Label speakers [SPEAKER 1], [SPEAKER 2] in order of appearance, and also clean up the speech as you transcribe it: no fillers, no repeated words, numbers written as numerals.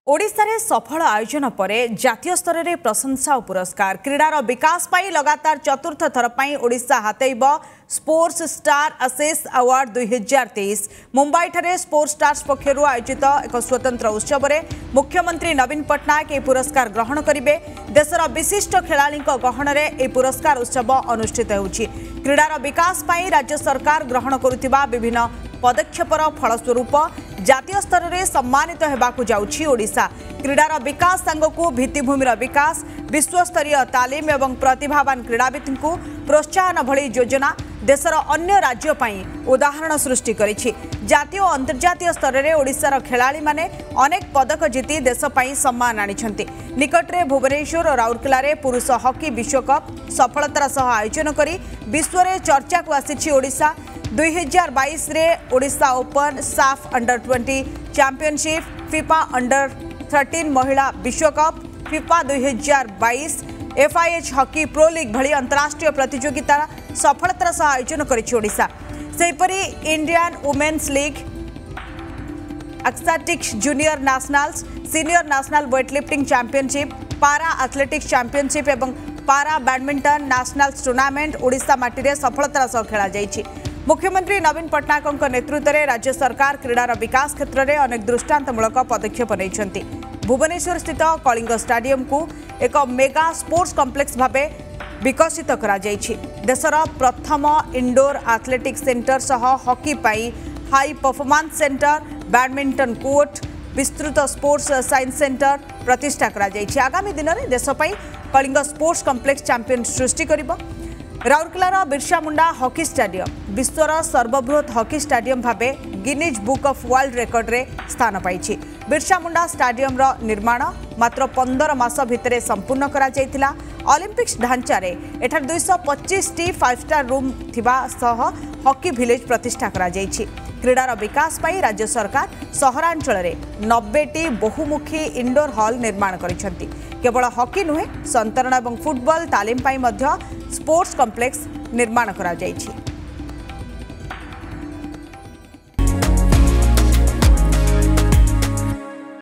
[SPEAKER 1] ओडिशा रे सफल आयोजन पर जातीय स्तर में प्रशंसा और पुरस्कार क्रीडार विकास पाई लगातार चतुर्थ थर पर ओडिशा हातेब sports star aces award 2023 Mumbai ठारे स्पोर्ट्स स्टार्स पक्षर आयोजित एक स्वतंत्र उत्सव में मुख्यमंत्री नवीन पट्टनायक यह पुरस्कार ग्रहण करेंगे। देशर विशिष्ट खेलाड़ी गहन में यह पुरस्कार उत्सव अनुष्ठित होउछि। क्रीडार विकास पाई राज्य सरकार ग्रहण करुथिबा विभिन्न पदक्षेपर फलस्वरूप जातीय स्तर में सम्मानित होगाकू जाउछि ओडिशा। क्रीडार विकास सांगकू भित्तिभूमिर विकास विश्वस्तरीय तालीम एवं प्रतिभावान क्रीड़ाविद को प्रोत्साहन भली योजना देशर अन्य राज्य पई उदाहरण सृष्टि करिछि। जातीय और अंतर्जातीय स्तर में ओडिशार खेलाड़ी माने अनेक पदक जीति देश पई सम्मान आनिछन्ति। निकटरे भुवनेश्वर और राउरकेला रे पुरुष हॉकी विश्वकप सफलतार सह आयोजन करी विश्व रे चर्चा को आसिछि ओडिशा। 2022 रे Odisha open SAFF under 20 championship FIFA under 13 महिला विश्वकप FIFA 2022 FIH hockey pro league भली अंतरराष्ट्रीय प्रतियोगिता सफलतार सह आयोजन करिछि ओडिशा। सेहिपरि Indian women's league aquatics junior nationals senior national weightlifting championship para athletics championship एवं para badminton national tournament Odisha माटी रे सफलतार सह खेला जाइछि। मुख्यमंत्री नवीन पट्टनायक नेतृत्व में राज्य सरकार क्रीडार विकास क्षेत्र में अनेक दृष्टांतमूलक पदक्षेप नहीं। भुवनेश्वर स्थित कलिंग स्टाडियम को एक मेगा स्पोर्ट्स कॉम्प्लेक्स भावे विकसित करा जाइछि। देशर प्रथम इंडोर एथलेटिक्स सेंटर सह हॉकी पाई high performance centre badminton court विस्तृत स्पोर्ट्स साइंस सेंटर प्रतिष्ठा करा जाइछि। आगामी दिन में देश पई कलिंग स्पोर्ट्स कॉम्प्लेक्स चैंपियन सृष्टि करिबो। राउरकेलार बिरसा मुंडा हॉकी स्टाडियम विश्वर सर्वबृहत हॉकी स्टाडियम भावे Guinness book of world record रे स्थान पाइछि। बिरसा मुंडा स्टाडियम रो निर्माण मात्र 15 मास भितरे संपूर्ण करा जायतिला। ओलंपिक्स ढांचा रे एठार 225 टी 5 स्टार रूम थिबा सह हॉकी विलेज प्रतिष्ठा करा जायछि। क्रीडार विकास पाई राज्य सरकार सहरांचल रे 90 टी बहुमुखी इंडोर हॉल निर्माण करिसेंति। केवल हॉकी नुहे संतरण और फुटबॉल तालीम पाई मध्य स्पोर्ट्स कॉम्प्लेक्स निर्माण करा जायछि।